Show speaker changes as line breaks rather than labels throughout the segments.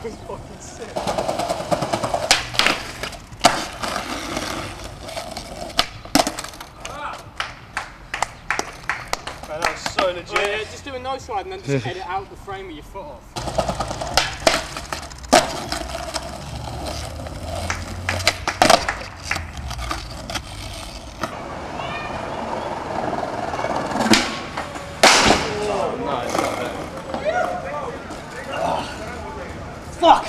fucking sick. Man, that was so legit.
Yeah, just do a nose slide and then just edit out the frame with your foot off.
Fuck!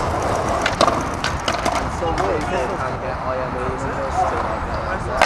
So weird, you can get IMEs and this stuff like that.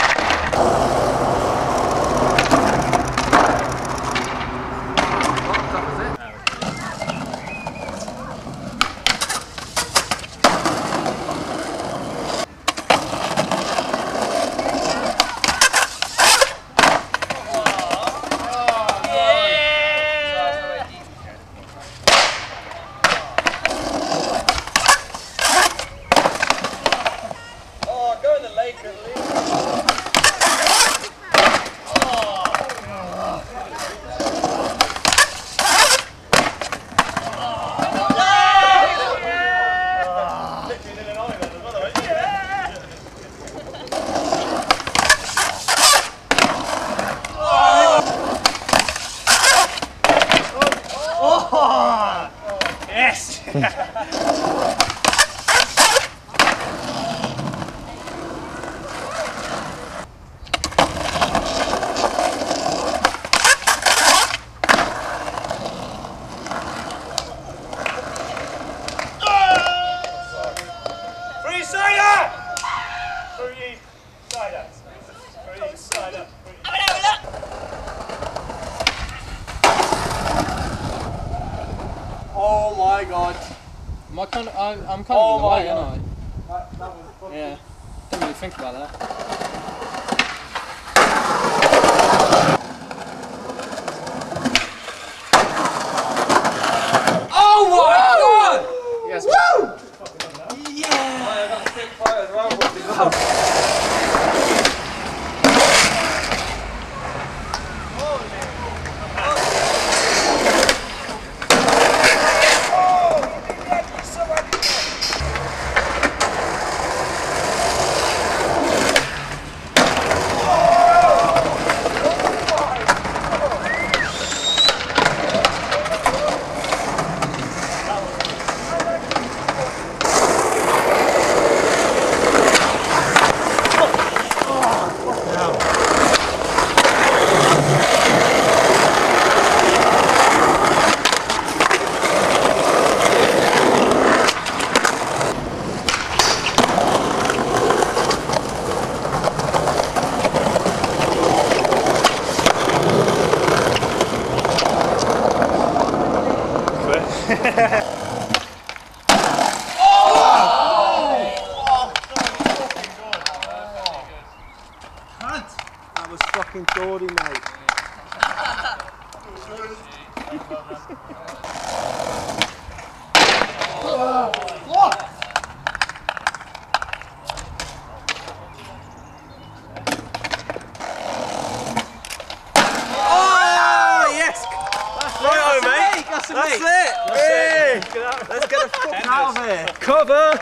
Yes! Free-sider! Free-sider. Free-sider. Oh my god.
I'm kind of in the way, aren't I? Yeah. Didn't really think about that. Oh my god! Yes. Woo!
That was fucking Geordie, mate.
What?
Oh, yes! Right, mate.
That's
it. Let's get the fuck out of here. Cover.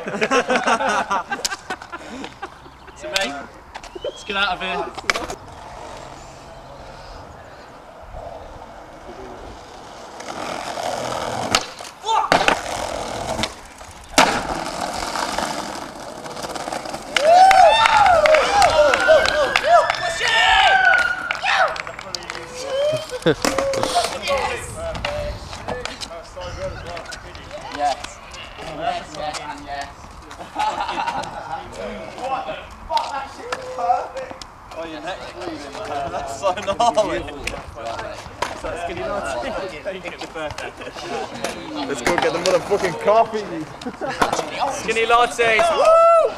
So mate, let's get out of here. Yes. Yes, yes, and yes.
What the fuck? That shit's perfect.
Oh, your neck's bleeding, man. That's so gnarly.
Skinny lads.
Let's go get the motherfucking coffee.
Skinny lads says, woo!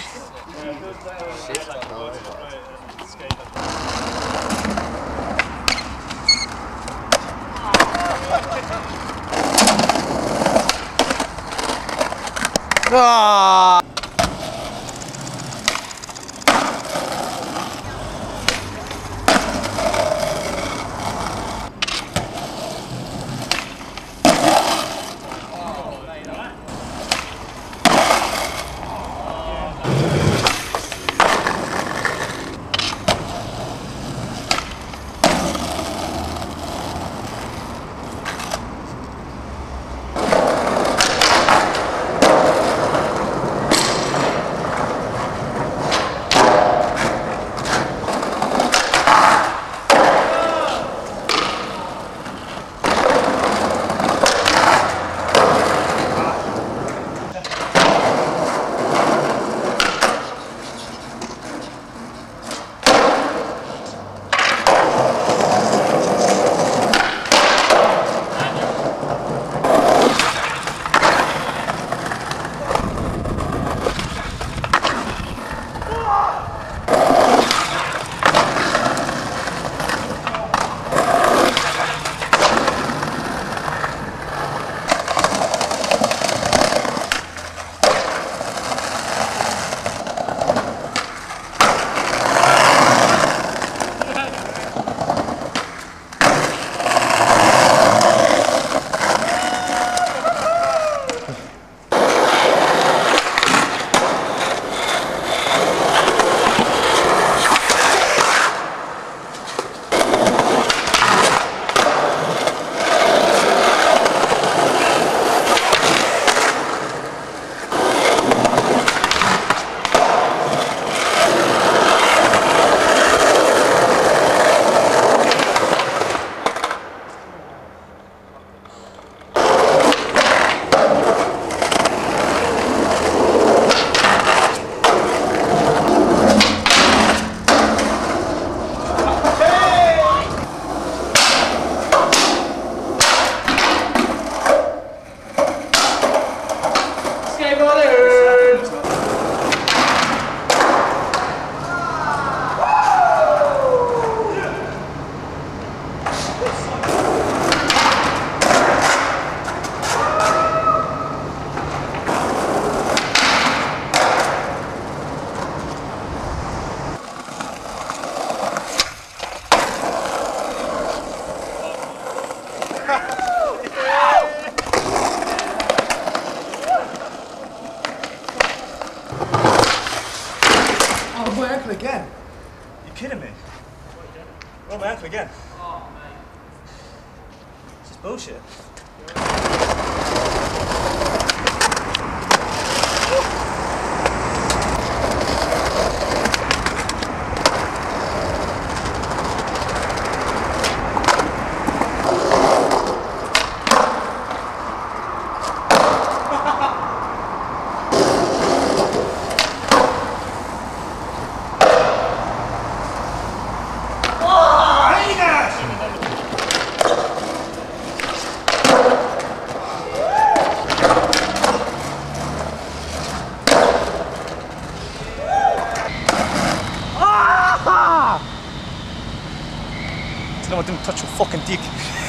Ah! No, I didn't touch your fucking dick.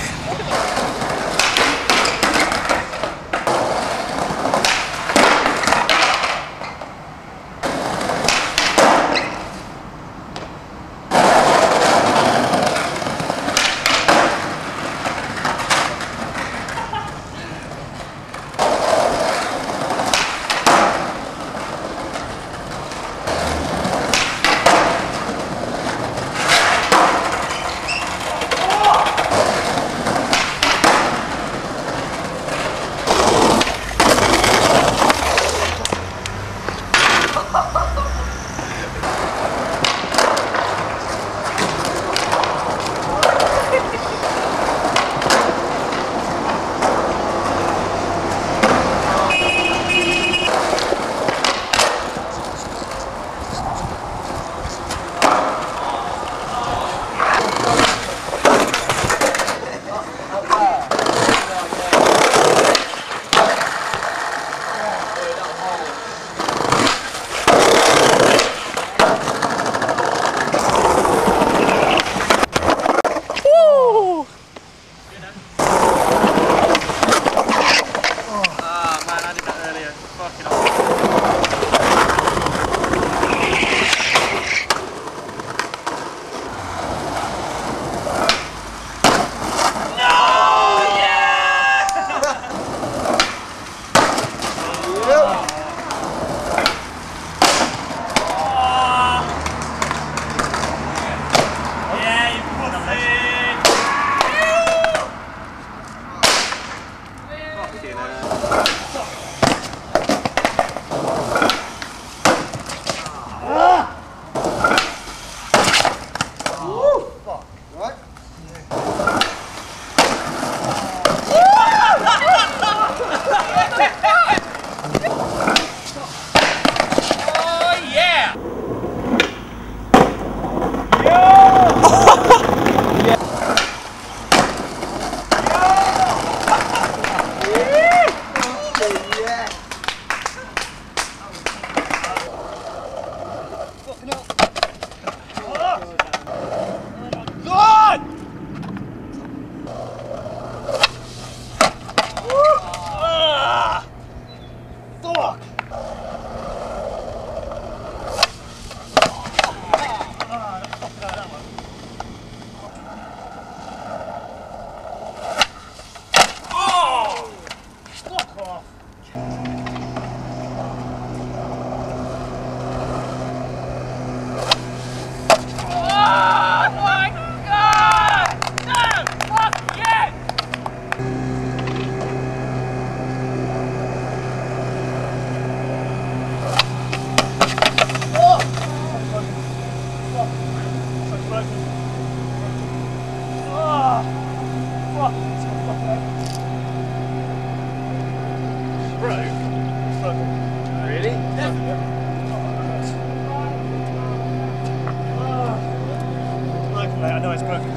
I know it's broken.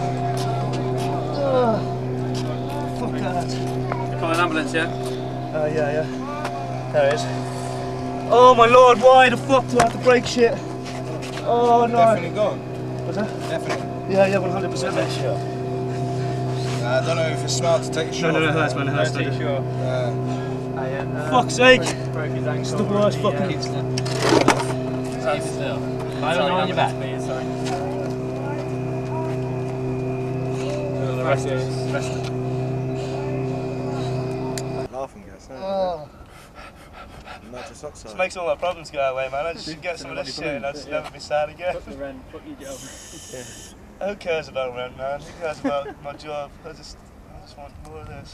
Fuck that.
Call an ambulance, yeah?
Yeah. There it is. Oh my lord, why the fuck do I have to break shit? Oh no.
Definitely gone.
What's that?
Definitely.
Yeah, 100% mate.
Sure. I don't know if it's smart to take a shot.
No, it hurts, man, it hurts.
Take a shot.
Fuck's sake!
Broke his ankle.
It's the worst fucking...
Keep it still. I don't know on your back. Sorry. The rest is...
Laughing gas, nitrous oxide.
This makes all my problems go away, man. I just get some of this shit and I'll just never be sad again.
Fuck the rent, fuck your job.
Who cares about rent, man? Who cares about my job? I just just want more of this.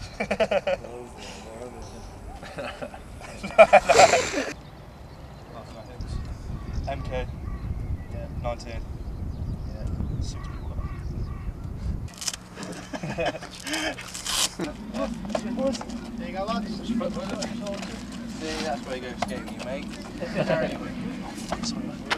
MK. Yeah. 19. Yeah. 6 people.
There you go, lads.
See, that's where you go skating, mate.